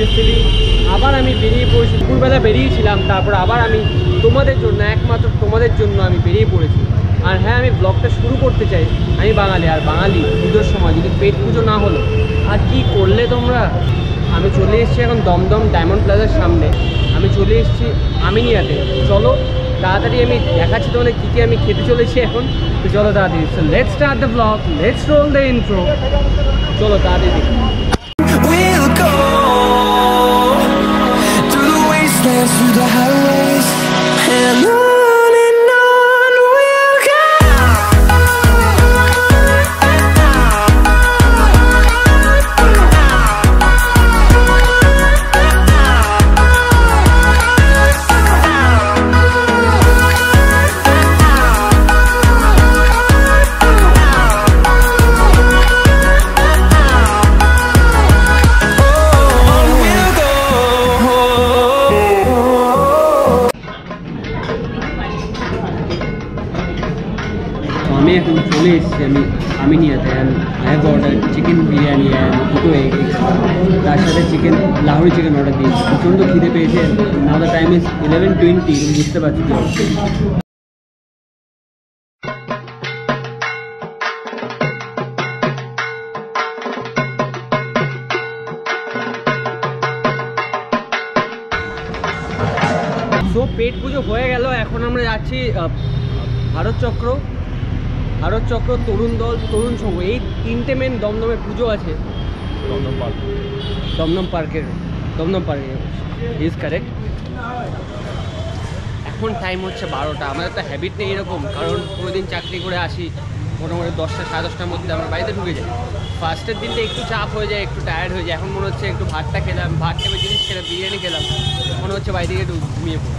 Unnecessary আবার আমি বেরিয়ে পড়েছি। দুপুরবেলা বেরিয়েছিলাম, তারপর আবার আমি তোমাদের জন্য, একমাত্র তোমাদের জন্য আমি বেরিয়ে পড়েছি। আর হ্যাঁ, আমি ব্লগটা শুরু করতে চাই। আমি বাঙালি, আর বাঙালি পুজোর সময় যদি পেট পুজো না হলো আর কি করলে তোমরা। আমি চলে এসেছি এখন দমদম ডায়মন্ড প্লাজার সামনে। আমি চলে এসেছি আমিনিয়াতে। চলো তাড়াতাড়ি আমি দেখাচ্ছি তোমাদের কী কী আমি খেতে চলেছি এখন। তো চলো তাড়াতাড়ি, so let's start the blog, let's roll the intro. চলো তাড়াতাড়ি দেখি। Through the highways and on we'll go. আমি এখন চলে এসেছি আমিনিয়াতে। And I have order chicken biryani and দুটো এগ এক্সট্রা, তার সাথে লাহোরি চিকেন অর্ডার দিয়েছি। প্রচণ্ড খিদে পেয়েছে। নাও দ্য টাইম ইজ 11:20, তুমি বুঝতে পারছি। তো পেট পুজো হয়ে গেল। এখন আমরা যাচ্ছি ভারত চক্র, তরুণ দল, তরুণ সংঘ, এই তিনটে মেন দমদমে পুজো আছে। দমদম পার্কে ইজ কারেক্ট। এখন টাইম হচ্ছে 12টা। আমাদের তো হ্যাবিট নেই এরকম, কারণ কোনোদিন চাকরি করে আসি মোটামুটি 10টা সাড়ে 10টার মধ্যে আমরা বাড়িতে ঢুকে যাই। ফার্স্টের দিনটা একটু চাপ হয়ে যায়, একটু টায়ার্ড হয়ে যায়। এখন মনে হচ্ছে একটু ভাতটা খেলাম, ভাত টাইপের জিনিস খেলাম, বিরিয়ানি খেলাম, মনে হচ্ছে বাড়ি থেকে একটু ঘুমিয়ে পড়ি।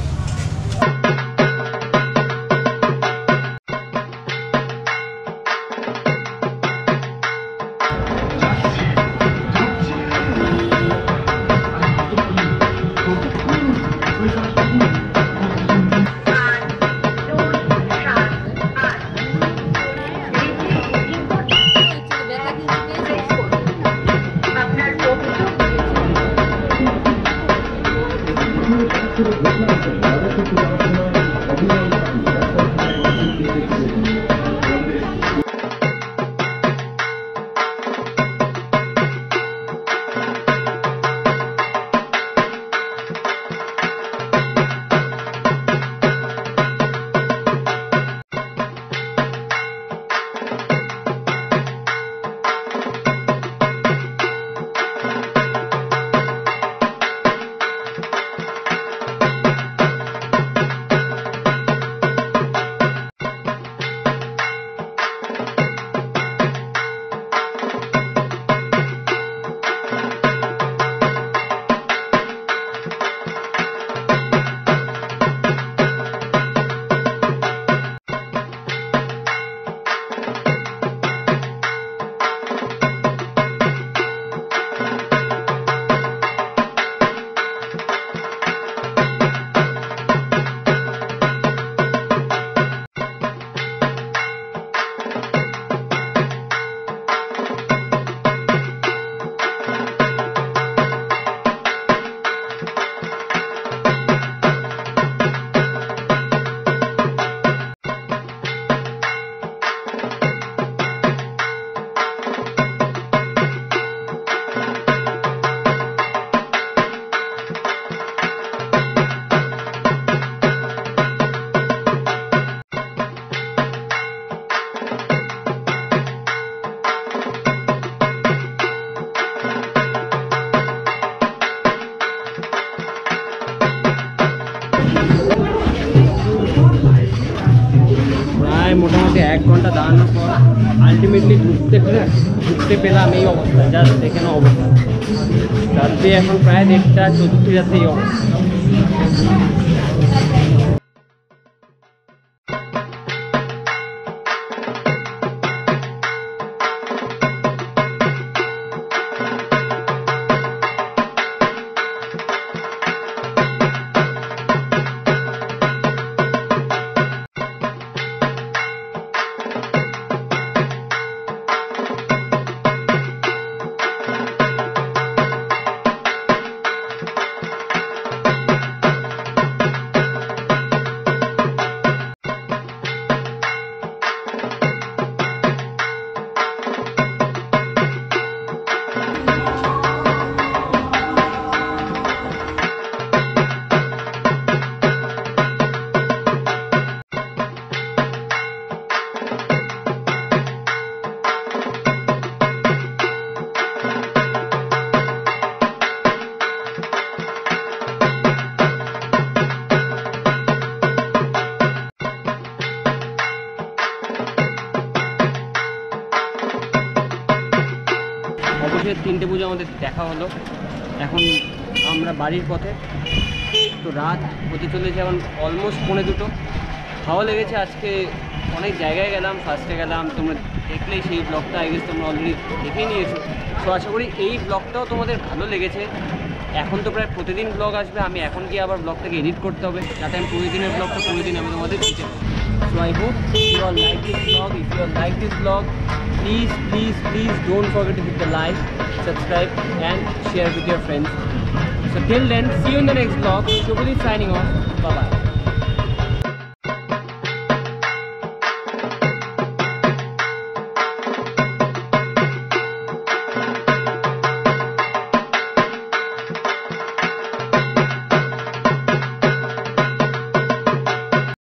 মোটামুটি 1 ঘন্টা দাঁড়ানোর পর আলটিমেটলি ঢুকতে পেলাম এই অবস্থা। জাস্ট দেখে না অবস্থা। রাত্রি এখন প্রায় 1টা, চতুর্থী রাত্রি এই অবস্থা। তোমাদের দেখা হলো। এখন আমরা বাড়ির পথে, তো রাত হতে চলেছে এখন অলমোস্ট 1:45। ভালো লেগেছে আজকে, অনেক জায়গায় গেলাম, ফার্স্টে গেলাম, তোমরা দেখলেই সেই ব্লগটা আই গেস তোমরা অলরেডি দেখেই নিয়েছো। তো আশা করি এই ব্লগটাও তোমাদের ভালো লেগেছে। এখন তো প্রায় প্রতিদিন ব্লগ আসবে, আমি এখন গিয়ে আবার ব্লগটাকে এডিট করতে হবে যাতে আমি প্রতিদিনের ব্লগটা প্রতিদিন আমি তোমাদের দিতে পারি। So I hope you all like this vlog. If you all like this vlog, please don't forget to hit the like, subscribe and share with your friends. So till then, see you in the next vlog. Shubhali signing off. Bye bye.